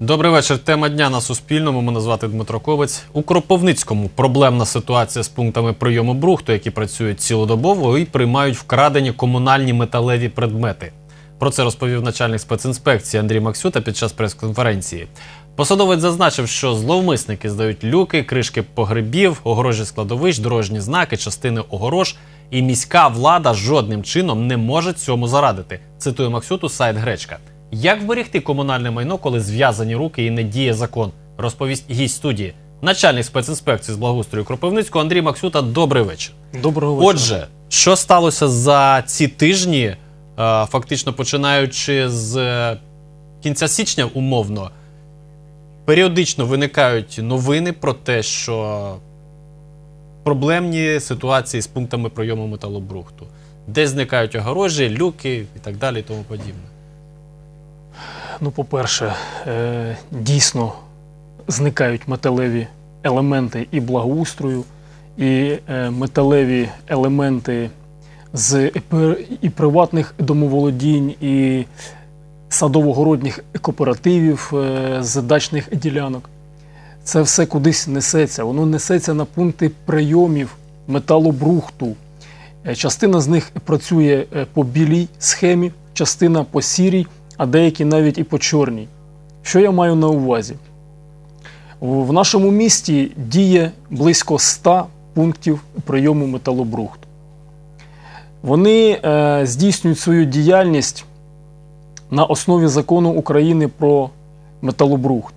Добрий вечір. Тема дня на Суспільному. Мене звати Дмитро Ковець. У Кропивницькому проблемна ситуація з пунктами прийому брухту, які працюють цілодобово і приймають вкрадені комунальні металеві предмети. Про це розповів начальник спецінспекції Андрій Максюта під час прес-конференції. Посадовець зазначив, що зловмисники здають люки, кришки погребів, огорожі складовищ, дорожні знаки, частини огорож, і міська влада жодним чином не може цьому зарадити. Цитує Максюту сайт Гречка. Як вберегти комунальне майно, коли зв'язані руки і не діє закон? Розповість гість студії. Начальник спецінспекції з благоустрою Кропивницького Андрій Максюта. Добрий вечір. Доброго вечора. Отже, що сталося за ці тижні, фактично починаючи з кінця січня умовно, періодично виникають новини про те, що проблемні ситуації з пунктами прийому металобрухту. Десь зникають огорожі, люки і так далі і тому подібне. Ну, по-перше, дійсно зникають металеві елементи і благоустрою, і металеві елементи з і приватних домоволодінь, і садово-городніх кооперативів, з дачних ділянок. Це все кудись несеться. Воно несеться на пункти прийомів металобрухту. Частина з них працює по білій схемі, частина по сірій, а деякі навіть і по чорній. Що я маю на увазі? В нашому місті діє близько 100 пунктів прийому металобрухту. Вони здійснюють свою діяльність на основі закону України про металобрухт.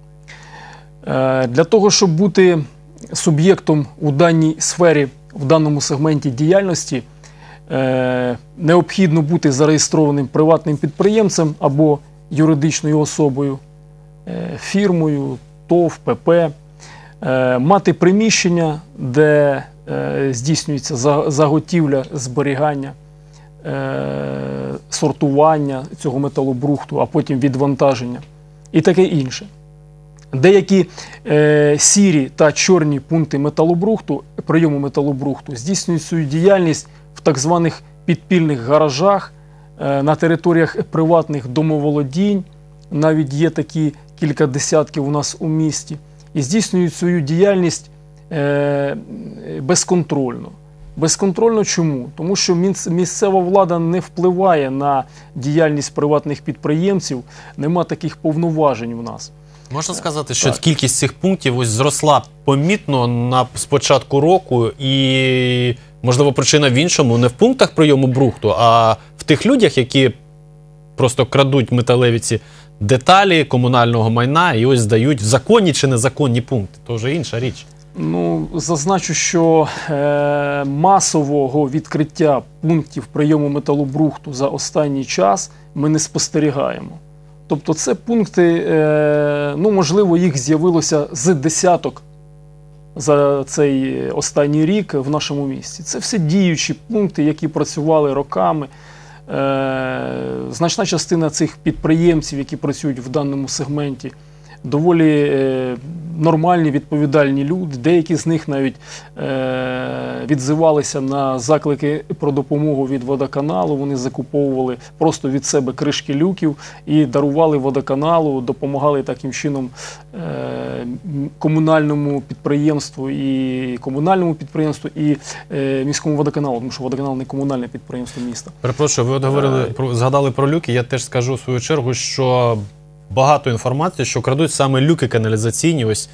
Для того, щоб бути суб'єктом у даній сфері, в даному сегменті діяльності, необхідно бути зареєстрованим приватним підприємцем або юридичною особою, фірмою, ТОВ, ПП, мати приміщення, де здійснюється заготівля, зберігання, сортування цього металобрухту, а потім відвантаження і таке інше. Деякі сірі та чорні пункти металобрухту, прийому металобрухту, здійснюють свою діяльність в так званих підпільних гаражах, на територіях приватних домоволодінь, навіть є такі кілька десятків у нас у місті, і здійснюють свою діяльність безконтрольно. Безконтрольно чому? Тому що місцева влада не впливає на діяльність приватних підприємців, нема таких повноважень у нас. Можна сказати, що кількість цих пунктів ось зросла помітно з початку року і, можливо, причина в іншому, не в пунктах прийому брухту, а в тих людях, які просто крадуть металеві ці деталі комунального майна і ось здають в законні чи незаконні пункти. То вже інша річ. Ну, зазначу, що масового відкриття пунктів прийому металобрухту за останній час ми не спостерігаємо. Тобто це пункти, ну, можливо, їх з'явилося з десяток за цей останній рік в нашому місті. Це все діючі пункти, які працювали роками. Значна частина цих підприємців, які працюють в даному сегменті, доволі нормальні, відповідальні люди. Деякі з них навіть відзивалися на заклики про допомогу від водоканалу. Вони закуповували просто від себе кришки люків і дарували водоканалу, допомагали таким чином комунальному підприємству і міському водоканалу, тому що водоканал не комунальне підприємство міста. Перепрошую, ви згадали про люки, я теж скажу в свою чергу, що багато інформації, що крадуть саме люки каналізаційні ось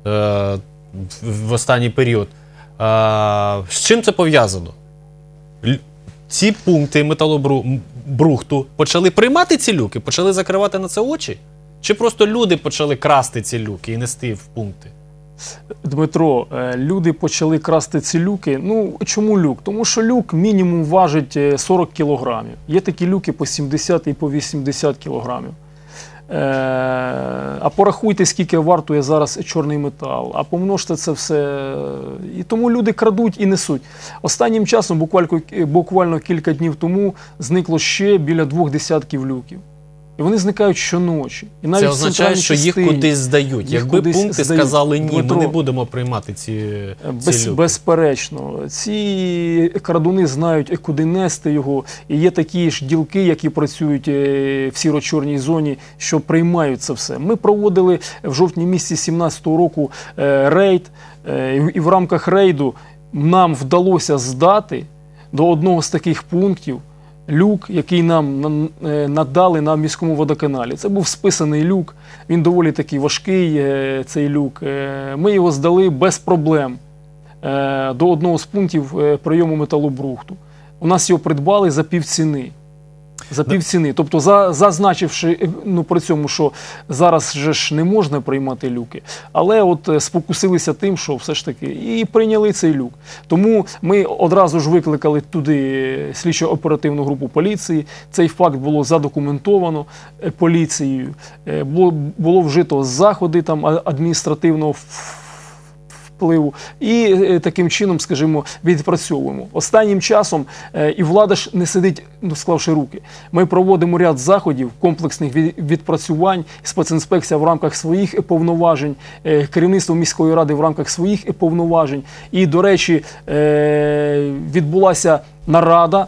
в останній період. З чим це пов'язано? Ці пункти металобрухту почали приймати ці люки? Почали закривати на це очі? Чи просто люди почали красти ці люки і нести в пункти? Дмитро, люди почали красти ці люки. Ну, чому люк? Тому що люк мінімум важить 40 кілограмів. Є такі люки по 70 і по 80 кілограмів. А порахуйте, скільки вартує зараз чорний метал, а помножте це все. І тому люди крадуть і несуть. Останнім часом, буквально кілька днів тому, зникло ще біля 2 десятків люків. І вони зникають щоночі. І навіть Це в означає, центральній що їх частині кудись здають. Якби кудись пункти здають. сказали ні, Дмитро, ми не будемо приймати ці люки. Безперечно. Ці крадуни знають, куди нести його. І є такі ж ділки, які працюють в сіро-чорній зоні, що приймають це все. Ми проводили в жовтні місяці 2017 року рейд. І в рамках рейду нам вдалося здати до одного з таких пунктів люк, який нам надали на міському водоканалі. Це був списаний люк, він доволі такий важкий, цей люк. Ми його здали без проблем до одного з пунктів прийому металобрухту. У нас його придбали за півціни. За півціни. Тобто зазначивши при цьому, що зараз же ж не можна приймати люки, але от спокусилися тим, що все ж таки і прийняли цей люк. Тому ми одразу ж викликали туди слідчо-оперативну групу поліції. Цей факт було задокументовано поліцією. Було вжито заходи там адміністративного впливу. І таким чином, скажімо, відпрацьовуємо. Останнім часом і влада ж не сидить, склавши руки. Ми проводимо ряд заходів, комплексних відпрацювань, спецінспекція в рамках своїх повноважень, керівництво міської ради в рамках своїх повноважень. І, до речі, відбулася нарада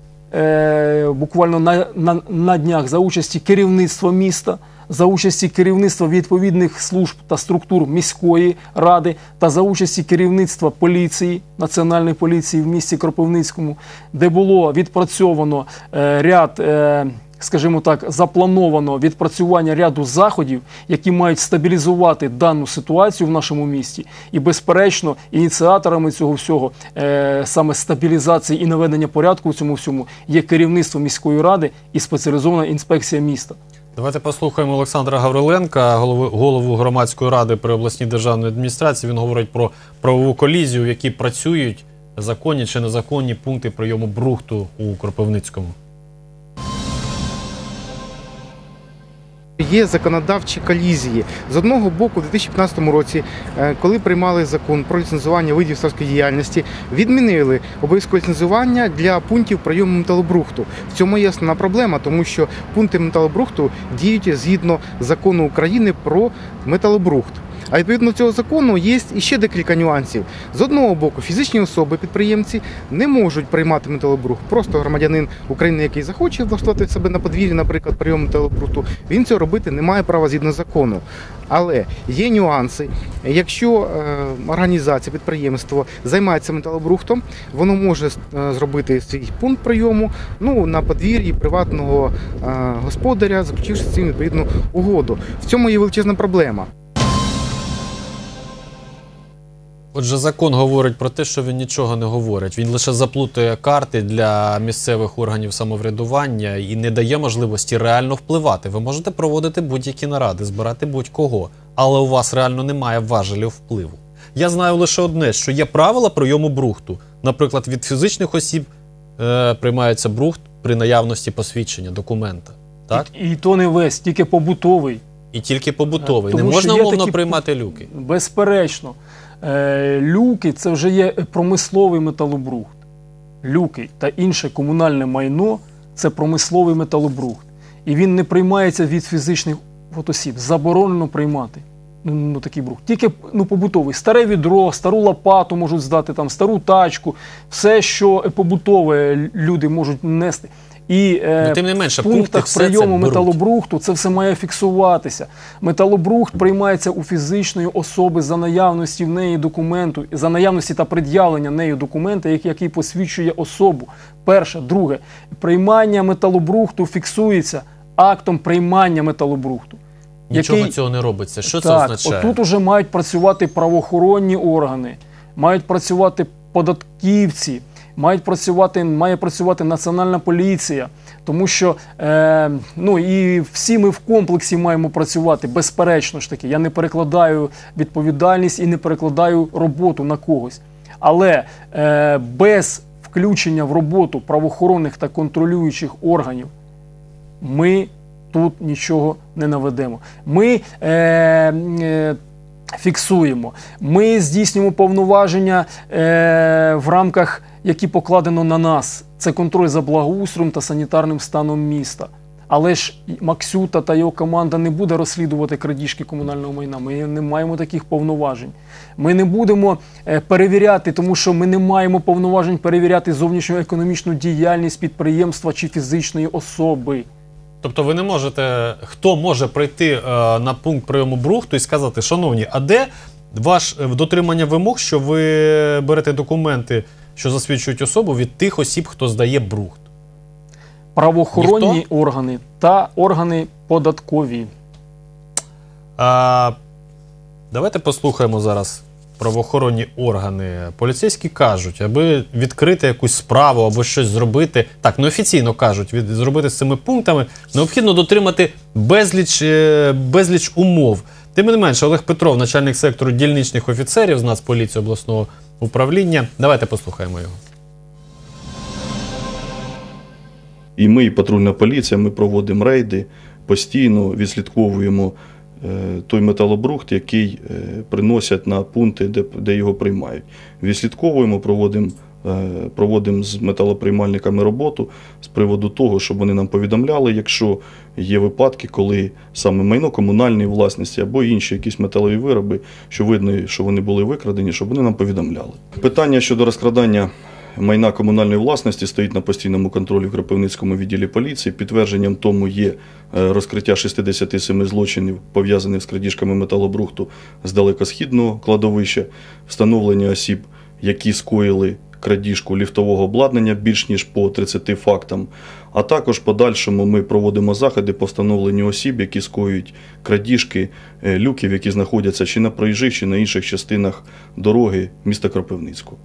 буквально на днях за участі керівництва міста, за участі керівництва відповідних служб та структур міської ради та за участі керівництва поліції, Національної поліції в місті Кропивницькому, де було відпрацьовано ряд, скажімо так, заплановано відпрацювання ряду заходів, які мають стабілізувати дану ситуацію в нашому місті. І, безперечно, ініціаторами цього всього, саме стабілізації і наведення порядку у цьому всьому, є керівництво міської ради і спеціалізована інспекція міста. Давайте послухаємо Олександра Гавриленка, голову громадської ради при обласній державній адміністрації. Він говорить про правову колізію, в якій працюють законні чи незаконні пункти прийому брухту у Кропивницькому. Є законодавчі колізії. З одного боку, у 2015 році, коли приймали закон про ліцензування видів сільської діяльності, відмінили обов'язкове ліцензування для пунктів прийому металобрухту. В цьому є основна проблема, тому що пункти металобрухту діють згідно закону України про металобрухт. А відповідно до цього закону є ще декілька нюансів. З одного боку, фізичні особи, підприємці, не можуть приймати металобрухт. Просто громадянин України, який захоче влаштувати себе на подвір'ї, наприклад, прийом металобрухту, він цього робити не має права згідно закону. Але є нюанси. Якщо організація, підприємство займається металобрухтом, воно може зробити свій пункт прийому на подвір'ї приватного господаря, заключивши з цим відповідну угоду. В цьому є величезна проблема. Отже, закон говорить про те, що він нічого не говорить. Він лише заплутує карти для місцевих органів самоврядування і не дає можливості реально впливати. Ви можете проводити будь-які наради, збирати будь-кого, але у вас реально немає важелів впливу. Я знаю лише одне, що є правила прийому брухту. Наприклад, від фізичних осіб приймається брухт при наявності посвідчення, документа. Так? І то не весь, тільки побутовий. І тільки побутовий. Тому не можна що є умовно такі приймати люки? Безперечно. Люки – це вже є промисловий металобрухт. Люки та інше комунальне майно – це промисловий металобрухт. І він не приймається від фізичних осіб. Заборонено приймати такий брухт. Тільки побутовий. Старе відро, стару лопату можуть здати, там, стару тачку. Все, що побутове люди можуть нести. І тим не менше, в пунктах прийому металобрухту це все має фіксуватися. Металобрухт приймається у фізичної особи за наявності в неї документу, за наявності та пред'явлення нею документа, який посвідчує особу. Перше. Друге. Приймання металобрухту фіксується актом приймання металобрухту. Нічого цього не робиться. Що це означає? Отут уже мають працювати правоохоронні органи, мають працювати податківці, має працювати Національна поліція, тому що і всі ми в комплексі маємо працювати, безперечно ж таки. Я не перекладаю відповідальність і не перекладаю роботу на когось. Але без включення в роботу правоохоронних та контролюючих органів ми тут нічого не наведемо. Ми фіксуємо, ми здійснюємо повноваження в рамках, які покладено на нас. Це контроль за благоустроєм та санітарним станом міста. Але ж Максюта та його команда не буде розслідувати крадіжки комунального майна. Ми не маємо таких повноважень. Ми не будемо перевіряти, тому що ми не маємо повноважень перевіряти зовнішню економічну діяльність підприємства чи фізичної особи. Тобто ви не можете, хто може прийти на пункт прийому брухту і сказати, шановні, а де ваше дотримання вимог, що ви берете документи, що засвідчують особу від тих осіб, хто здає брухт? Правоохоронні Ніхто? органи та органи податкові. Давайте послухаємо зараз правоохоронні органи. Поліцейські кажуть, аби відкрити якусь справу або щось зробити, так, неофіційно кажуть, зробити з цими пунктами, необхідно дотримати безліч умов. Тим не менше, Олег Петров, начальник сектору дільничних офіцерів з Нацполіції обласного управління. Давайте послухаємо його. І ми, і патрульна поліція, ми проводимо рейди, постійно відслідковуємо той металобрухт, який приносять на пункти, де його приймають. Відслідковуємо, проводимо з металоприймальниками роботу з приводу того, щоб вони нам повідомляли, якщо є випадки, коли саме майно комунальної власності або інші якісь металеві вироби, що видно, що вони були викрадені, щоб вони нам повідомляли. Питання щодо розкрадання майна комунальної власності стоїть на постійному контролі в Кропивницькому відділі поліції. Підтвердженням тому є розкриття 67 злочинів, пов'язаних з крадіжками металобрухту з далекосхідного кладовища, встановлення осіб, які скоїли крадіжку ліфтового обладнання більш ніж по 30 фактам. А також в подальшому ми проводимо заходи по встановленню осіб, які скоюють крадіжки люків, які знаходяться чи на проїжджих, чи на інших частинах дороги міста Кропивницького.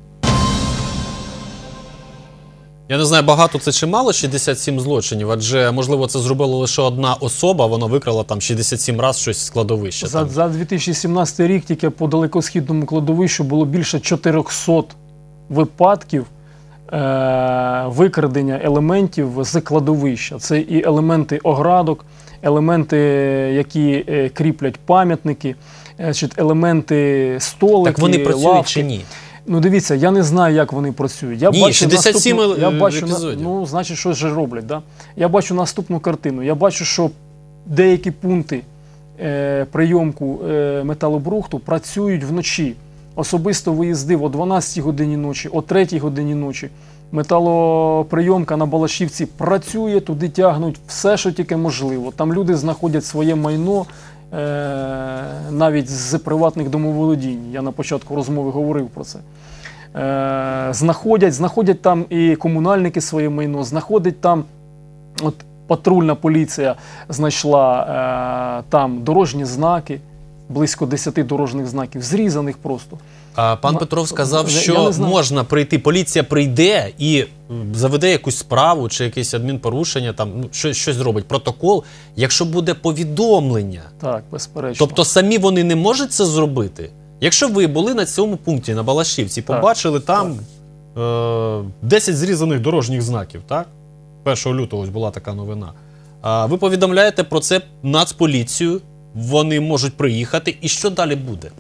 Я не знаю, багато це чи мало 67 злочинів, адже, можливо, це зробила лише одна особа, вона викрала там 67 разів щось з кладовища. За 2017 рік тільки по далекосхідному кладовищу було більше 400 випадків викрадення елементів з кладовища. Це і елементи оградок, елементи, які кріплять пам'ятники, елементи столики, Так вони працюють лавки. чи ні? Ну, дивіться, я не знаю, як вони працюють. Я Ні, бачу 67 епізодів. Ну, значить, щось же роблять. Да? Я бачу наступну картину. Я бачу, що деякі пункти прийомку металобрухту працюють вночі. Особисто виїздив о 12 годині ночі, о 3 годині ночі. Металоприйомка на Балашівці працює, туди тягнуть все, що тільки можливо. Там люди знаходять своє майно, навіть з приватних домоволодінь. Я на початку розмови говорив про це. Знаходять там і комунальники своє майно, знаходять там, от патрульна поліція знайшла там дорожні знаки, близько 10 дорожніх знаків, зрізаних просто. Пан Петров сказав, Я що не знаю. можна прийти, поліція прийде і заведе якусь справу чи якесь адмінпорушення, там, щось зробить, протокол, якщо буде повідомлення. Так, безперечно. Тобто самі вони не можуть це зробити? Якщо ви були на цьому пункті, на Балашівці, побачили там 10 зрізаних дорожніх знаків, так? 1 лютого ось була така новина. Ви повідомляєте про це Нацполіцію, вони можуть приїхати, і що далі буде?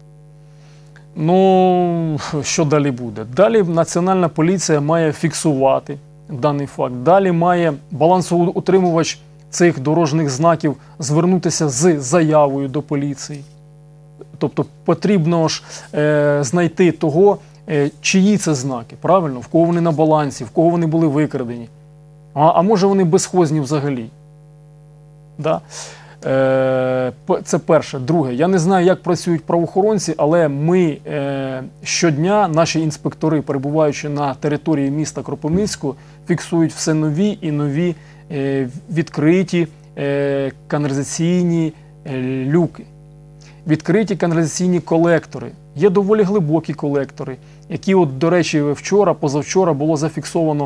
Ну, що далі буде? Далі Національна поліція має фіксувати даний факт. Далі має балансоутримувач цих дорожніх знаків звернутися з заявою до поліції. Тобто потрібно ж знайти того, чиї це знаки, правильно? В кого вони на балансі, в кого вони були викрадені. А може вони безхозні взагалі. Да? Це перше. Друге, я не знаю, як працюють правоохоронці, але ми щодня, наші інспектори, перебуваючи на території міста Кропивницького, фіксують все нові і нові відкриті каналізаційні люки, відкриті каналізаційні колектори. Є доволі глибокі колектори, які, от, до речі, вчора, позавчора було зафіксовано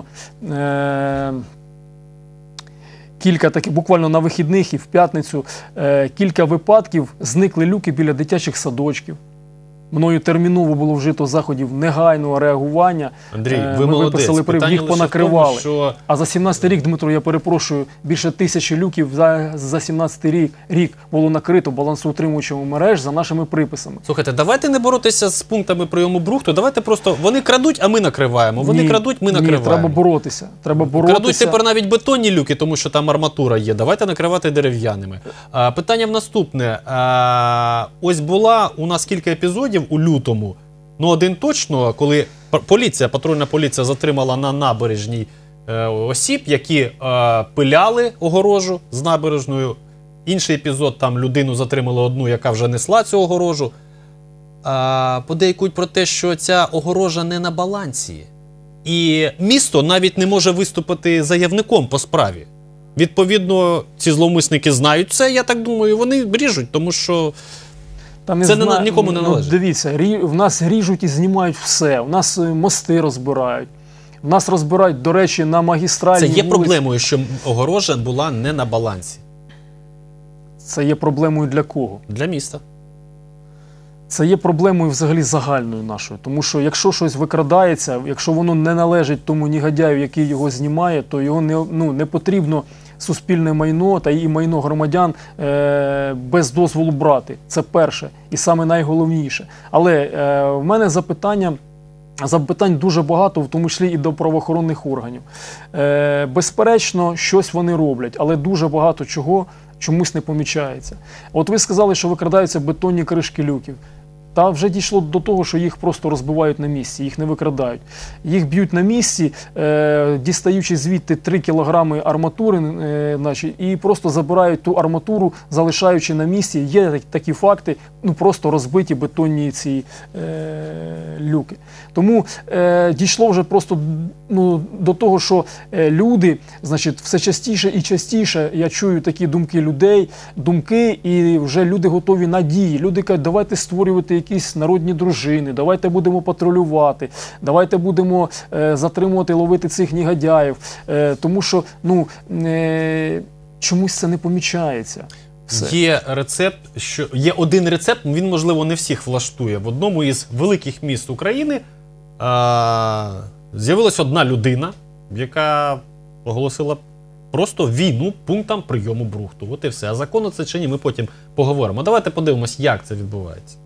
кілька таких, буквально на вихідних і в п'ятницю, кілька випадків, зникли люки біля дитячих садочків. Мною терміново було вжито заходів негайного реагування. Андрій, Ми ви молодець. виписали Питання їх лише в понакривали. тому, що А за 17 рік, Дмитро, я перепрошую, більше 1000 люків за 17 рік було накрито балансоутримувачами мереж за нашими приписами. Слухайте, давайте не боротися з пунктами прийому брухту, давайте просто вони крадуть, а ми накриваємо. Вони Ні, крадуть, ми ні, накриваємо. треба боротися. Треба боротися. Крадуть тепер навіть бетонні люки, тому що там арматура є. Давайте накривати дерев'яними. Питання в наступне. Ось була у нас кілька епізодів у лютому. Ну, один точно, коли патрульна поліція затримала на набережній осіб, які пиляли огорожу з набережною. Інший епізод, там людину затримали одну, яка вже несла цю огорожу. Подейкують про те, що ця огорожа не на балансі. І місто навіть не може виступити заявником по справі. Відповідно, ці зловмисники знають це, я так думаю, вони ріжуть, тому що Та не це зна- нікому не належить. Дивіться, в нас ріжуть і знімають все. У нас мости розбирають. В нас розбирають, до речі, на магістральній Це є вулиці. проблемою, що огорожа була не на балансі. Це є проблемою для кого? Для міста. Це є проблемою взагалі загальною нашою. Тому що якщо щось викрадається, якщо воно не належить тому негодяю, який його знімає, то його не потрібно суспільне майно та і майно громадян без дозволу брати. Це перше і саме найголовніше. Але в мене запитань дуже багато, в тому числі і до правоохоронних органів. Безперечно, щось вони роблять, але дуже багато чого чомусь не помічається. От ви сказали, що викрадаються бетонні кришки люків. Та вже дійшло до того, що їх просто розбивають на місці, їх не викрадають. Їх б'ють на місці, дістаючи звідти 3 кілограми арматури, і просто забирають ту арматуру, залишаючи на місці. Є такі факти, просто розбиті бетонні ці люки. Тому дійшло вже просто до того, що люди, значить, все частіше і частіше я чую такі думки, і вже люди готові на дії. Люди кажуть, давайте створювати якісь народні дружини, давайте будемо патрулювати, давайте будемо затримувати, ловити цих негодяїв. Тому що чомусь це не помічається. Все. Є один рецепт, він, можливо, не всіх влаштує. В одному із великих міст України з'явилась одна людина, яка оголосила просто війну пунктам прийому брухту. От і все. А законно це чи ні, ми потім поговоримо. Давайте подивимось, як це відбувається.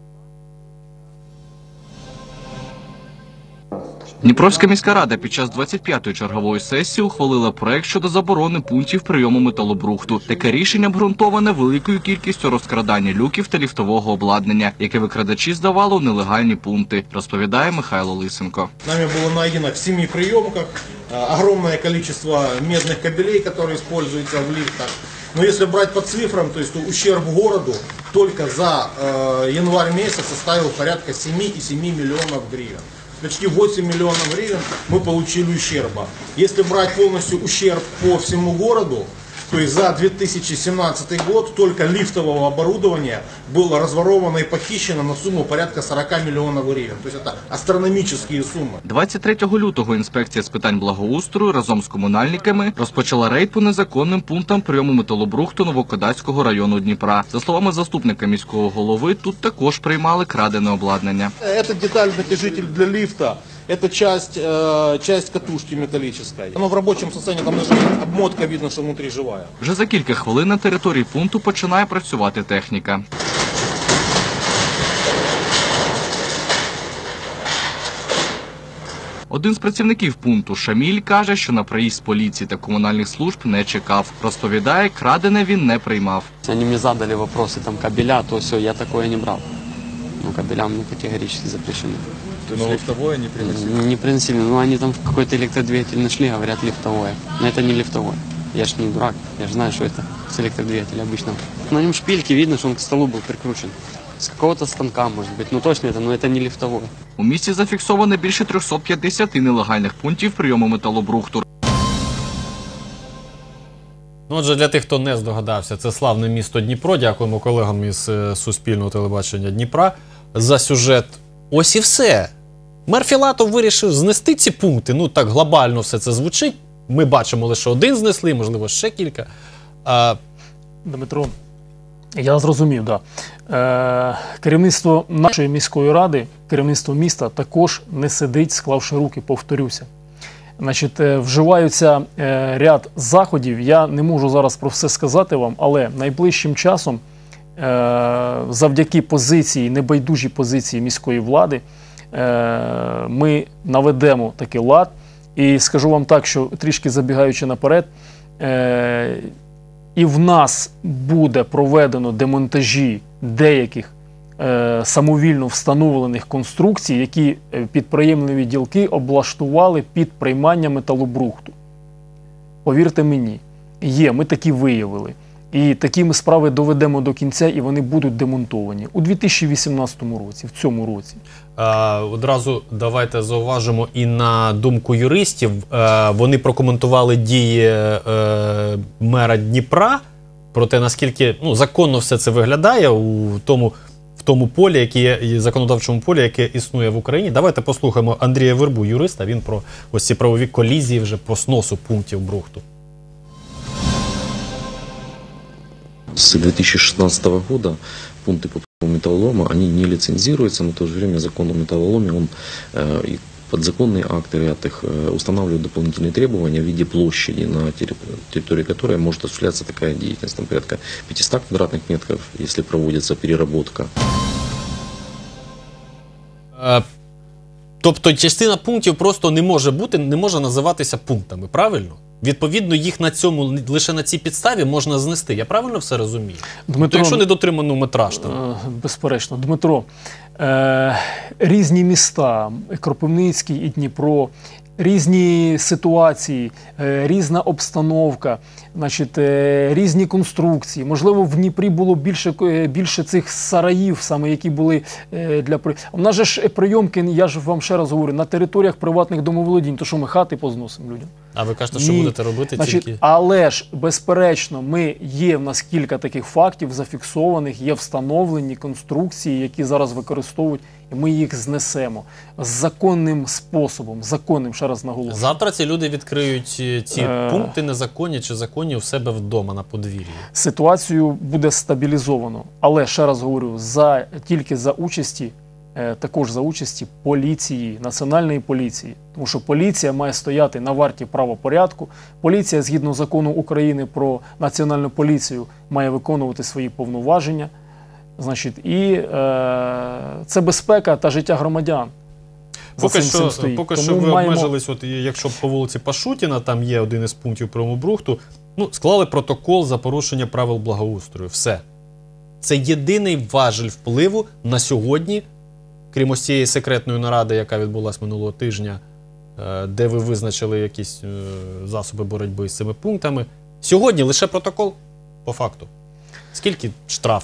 Дніпровська міська рада під час 25-ї чергової сесії ухвалила проект щодо заборони пунктів прийому металобрухту. Таке рішення обґрунтоване великою кількістю розкрадання люків та ліфтового обладнання, яке викрадачі здавали у нелегальні пункти, розповідає Михайло Лисенко. Нами было найдено в 7 приемках огромное количество медных кабелей, которые используются в лифтах. Но если брать по цифрам, то есть ущерб городу только за январь месяц составил порядка 7,7 миллионов гривен. Почти 8 миллионов гривен мы получили ущерба. Если брать полностью ущерб по всему городу, то есть за 2017 год только лифтового оборудования было разворовано и похищено на сумму порядка 40 миллионов гривен. То есть это астрономические суммы. 23 лютого інспекція з питань благоустрою разом з комунальниками розпочала рейд по незаконним пунктам прийому металобрухту Новокодацького району Дніпра. За словами заступника міського голови, тут також приймали крадене обладнання. Это деталь-натяжитель для лифта. Это часть катушки металлической. Оно в рабочем состоянии, там даже обмотка видно, что внутри живая. Вже за кілька хвилин на території пункту починає працювати техніка. Один з працівників пункту Шаміль каже, що на приїзд поліції та комунальних служб не чекав. Розповідає, крадене він не приймав. Они мне задали вопросы, там, кабеля, то все, я такое не брал. Ну, кабелям категорически запрещено. То есть лифтовое не приносили? Не приносили, но они там какой-то электродвигатель нашли, говорят, лифтовое. Но это не лифтовое. Я ж не дурак, я же знаю, что это с электродвигателя обычно. На нем шпильки, видно, что он к столу был прикручен. С какого-то станка, может быть, ну точно это, но это не лифтовое. У місті зафіксовано більше 350 нелегальних пунктів прийому металобрухту. Отже, для тих, хто не здогадався, це славне місто Дніпро. Дякуємо колегам із Суспільного телебачення Дніпра за сюжет. Ось і все. Мер Філатов вирішив знести ці пункти. Ну, так глобально все це звучить. Ми бачимо лише один знесли, можливо, ще кілька. Дмитро, Я зрозумів, так. Керівництво нашої міської ради, керівництво міста також не сидить, склавши руки, повторюся. Значить, вживаються ряд заходів, я не можу зараз про все сказати вам, але найближчим часом, завдяки позиції, небайдужій позиції міської влади, ми наведемо такий лад. І скажу вам так, що трішки забігаючи наперед, і в нас буде проведено демонтажі деяких самовільно встановлених конструкцій, які підприємні ділки облаштували під приймання металобрухту. Повірте мені, є, ми такі виявили. І такі ми справи доведемо до кінця, і вони будуть демонтовані у 2018 році, в цьому році. Одразу давайте зауважимо і на думку юристів. Вони прокоментували дії мера Дніпра про те, наскільки законно все це виглядає в тому полі, законодавчому полі, яке існує в Україні. Давайте послухаємо Андрія Вербу, юриста. Він про ось ці правові колізії вже по сносу пунктів брухту. С 2016 года пункты по металлолому, они не лицензируются, но в то же время закон о металлоломе, он и подзаконные акты ряд их устанавливают дополнительные требования в виде площади, на территории которой может осуществляться такая деятельность, там порядка 500 квадратных метров, если проводится переработка. Тобто частина пунктів просто не може бути, не може називатися пунктами, правильно? Відповідно, їх на цьому, лише на цій підставі можна знести. Я правильно все розумію? Дмитро, то якщо не дотримано метраж там? Безперечно. Дмитро, різні міста, Кропивницький і Дніпро, різні ситуації, різна обстановка, значить, різні конструкції. Можливо, в Дніпрі було більше цих сараїв, саме які були для... У нас же ж прийомки, я ж вам ще раз говорю, на територіях приватних домоволодінь, то що ми хати позносимо людям? А ви кажете, що будете робити тільки? Але ж, безперечно, є в нас кілька таких фактів зафіксованих, є встановлені конструкції, які зараз використовують, і ми їх знесемо з законним способом, законним, ще раз наголошую. Завтра ці люди відкриють ці пункти незаконні чи законні у себе вдома на подвір'ї. Ситуацію буде стабілізовано, але, ще раз говорю, тільки також за участі поліції, національної поліції. Тому що поліція має стояти на варті правопорядку. Поліція, згідно закону України про національну поліцію, має виконувати свої повноваження. Значить, і це безпека та життя громадян. Поки що ви обмежились, якщо по вулиці Пашутіна, там є один із пунктів прийому брухту, склали протокол за порушення правил благоустрою. Все. Це єдиний важіль впливу на сьогодні, крім ось цієї секретної наради, яка відбулась минулого тижня, де ви визначили якісь засоби боротьби з цими пунктами. Сьогодні лише протокол по факту. Скільки штраф?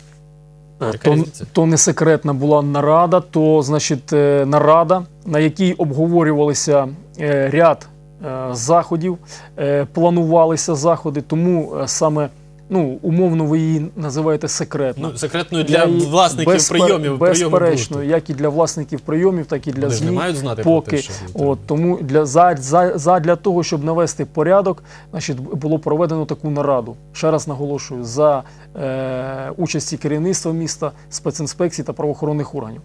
То не секретна була нарада, то, значить, нарада, на якій обговорювалися ряд заходів, планувалися заходи, тому саме, умовно ви її називаєте секретною. Секретною для власників прийомів. Безперечно, як і для власників прийомів, так і для ЗМІ. Вони ж не мають знати про те, що тому для того, щоб навести порядок, значить, було проведено таку нараду. Ще раз наголошую, за участі керівництва міста, спецінспекцій та правоохоронних органів.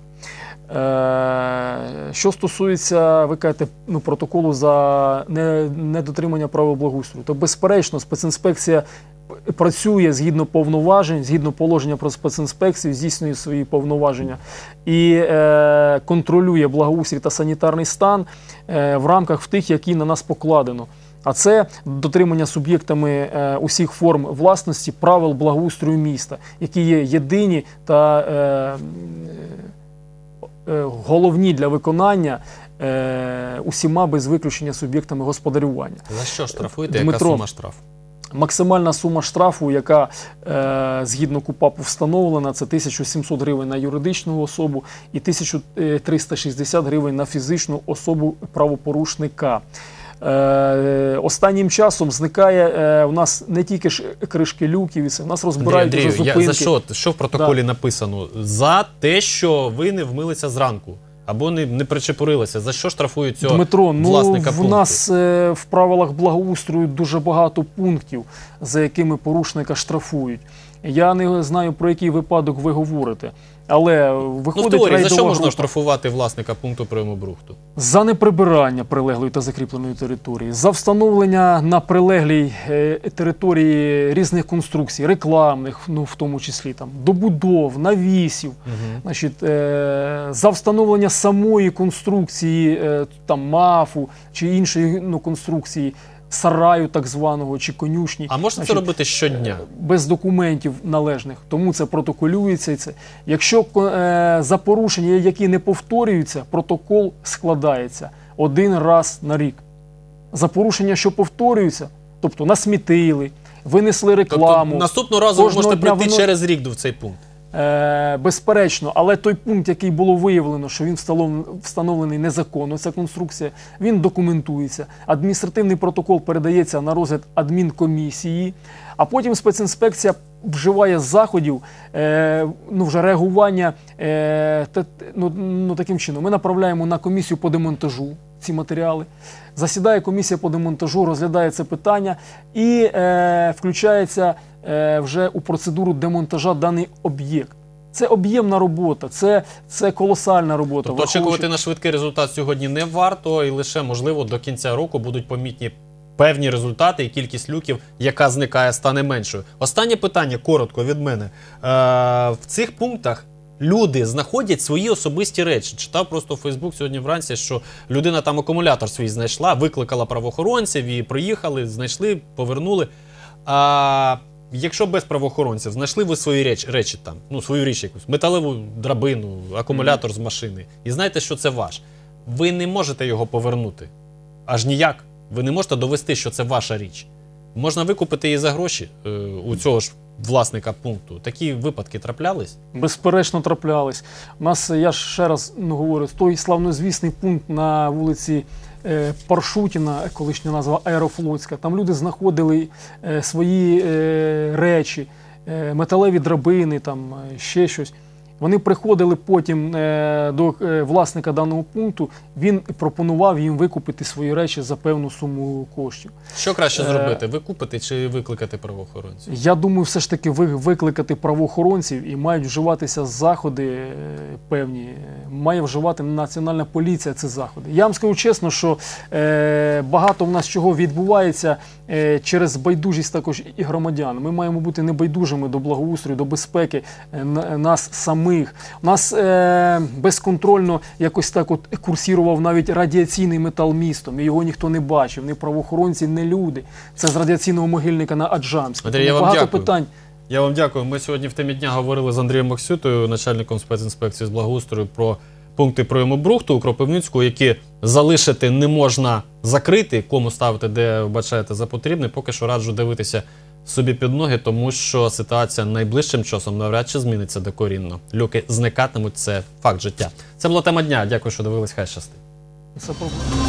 Що стосується, ви кажете, протоколу за недотримання правил благоустрою, то, безперечно, спецінспекція працює згідно повноважень, згідно положення про спецінспекцію, здійснює свої повноваження і контролює благоустрій та санітарний стан в рамках тих, які на нас покладено. А це дотримання суб'єктами усіх форм власності правил благоустрою міста, які є єдині та головні для виконання усіма без виключення суб'єктами господарювання. За що штрафуєте? Яка сума штрафу? Максимальна сума штрафу, яка згідно КУпАПу встановлена, це 1700 гривень на юридичну особу і 1360 гривень на фізичну особу правопорушника. Останнім часом зникає у нас не тільки кришки люків, у нас розбирають вже зупинки. За що в протоколі написано? За те, що ви не вмилися зранку. Або не причепурилися. За що штрафують цього власника пункту? В нас в правилах благоустрою дуже багато пунктів, за якими порушника штрафують. Я не знаю, про який випадок ви говорите. Але Ну, в виходить теорії, за рейдова що можна група штрафувати власника пункту прийому брухту? за неприбирання прилеглої та закріпленої території, за встановлення на прилеглій території різних конструкцій, рекламних, ну, в тому числі там, добудов, навісів, значить, за встановлення самої конструкції, там, МАФу чи іншої, ну, конструкції, сараю так званого, чи конюшні. А можна це робити щодня? Без документів належних, тому це протоколюється. І це. Якщо за порушення, які не повторюються, протокол складається один раз на рік. За порушення, що повторюються, тобто насмітили, винесли рекламу. Тобто наступного разу ви кожного можете дня прийти через рік в цей пункт? Безперечно, але той пункт, який було виявлено, що він встановлений незаконно, ця конструкція, він документується. Адміністративний протокол передається на розгляд адмінкомісії, а потім спецінспекція вживає заходів, ну, вже реагування таким чином. Ми направляємо на комісію по демонтажу ці матеріали. Засідає комісія по демонтажу, розглядає це питання і включається вже у процедуру демонтажа даний об'єкт. Це об'ємна робота, це колосальна робота. Тобто очікувати на швидкий результат сьогодні не варто, і лише, можливо, до кінця року будуть помітні певні результати, і кількість люків, яка зникає, стане меншою. Останнє питання, коротко, від мене. В цих пунктах люди знаходять свої особисті речі. Читав просто в Фейсбук сьогодні вранці, що людина там акумулятор свій знайшла, викликала правоохоронців і приїхали, знайшли, повернули. Якщо без правоохоронців, знайшли ви свої речі там, ну, свою річ якусь, металеву драбину, акумулятор з машини, і знаєте, що це ваш, ви не можете його повернути. Аж ніяк. Ви не можете довести, що це ваша річ. Можна викупити її за гроші у цього ж власника пункту. Такі випадки траплялись? Безперечно, траплялись. У нас, я ж ще раз говорю, той славнозвісний пункт на вулиці Паршутіна, колишня назва Аерофлотська, там люди знаходили свої речі, металеві драбини, там ще щось. Вони приходили потім до власника даного пункту, він пропонував їм викупити свої речі за певну суму коштів. Що краще зробити? Викупити чи викликати правоохоронців? Я думаю, все ж таки викликати правоохоронців, і мають вживатися заходи певні. Має вживати Національна поліція ці заходи. Я вам скажу чесно, що багато в нас чого відбувається через байдужість також і громадян. Ми маємо бути небайдужими до благоустрою, до безпеки нас самих. У нас безконтрольно якось так от курсірував навіть радіаційний метал містом, і його ніхто не бачив, ні правоохоронці, ні люди. Це з радіаційного могильника на Аджамську. Андрій, я вам багато дякую. питань. Я вам дякую. Ми сьогодні в темі дня говорили з Андрієм Максютою, начальником спецінспекції з благоустрою, про пункти прийому брухту у Кропивницьку, які залишити не можна закрити, кому ставити, де вбачаєте за потрібне. Поки що раджу дивитися собі під ноги, тому що ситуація найближчим часом навряд чи зміниться докорінно. Люки зникатимуть, це факт життя. Це була тема дня. Дякую, що дивились. Хай щастить. Це проблема.